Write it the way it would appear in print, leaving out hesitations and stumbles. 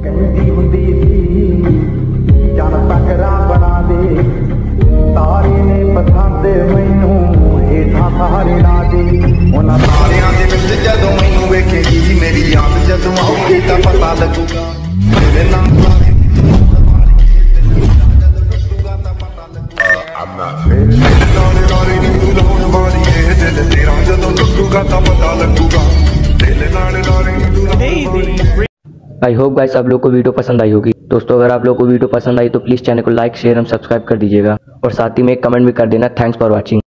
ਕਹਿੰਦੀ ਹੁੰਦੀ ਸੀ ਜਨ ਤਕਰਾ ਬਣਾ ਦੇ ਤਾਰੇ ਨੇ ਪਸੰਦ ਮੈਨੂੰ ਹੇਠਾਂ ਸਾਰੇ ਨਾ ਦੇ ਉਹਨਾਂ ਤਾਰਿਆਂ ਦੇ ਵਿੱਚ ਜਦੋਂ ਮੈਨੂੰ ਵੇਖੇਗੀ ਮੇਰੀ ਯਾਦ ਜਦੋਂ ਆਉਗੀ ਤਾਂ ਪਤਾ ਲੱਗੂਗਾ ਮੇਰੇ ਨਾਮ आई होप गाइस आप लोग को वीडियो पसंद आई होगी। दोस्तों अगर आप लोग को वीडियो पसंद आई तो प्लीज़ चैनल को लाइक शेयर एंड सब्सक्राइब कर दीजिएगा और साथ ही में एक कमेंट भी कर देना। Thanks for watching.